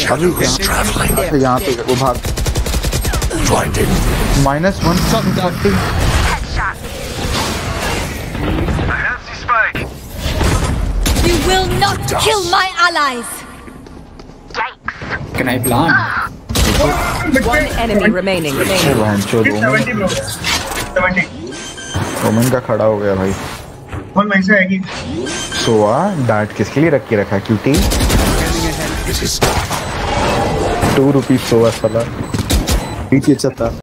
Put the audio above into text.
shadow is traveling. यहाँ पे वो भाग Blinding. -140. You will not kill my allies. Can I plant? One enemy remaining. Omen का खड़ा हो गया भाई। कौन वहीं से आएगी? सोआ डांट किसके लिए रख के रखा है? क्यूटी 2 रुपीज सोआ साला। पीछे अच्छा था।